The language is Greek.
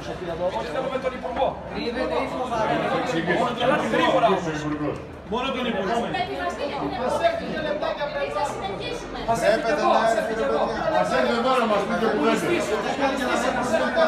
Όχι, θέλουμε τον Υπουργό. Ελάτε γρήγορα όμως. Μόνο τον Υπουργό. Πρέπει να έρθει εδώ. Ας έρθει εδώ να μας πείτε που λέτε.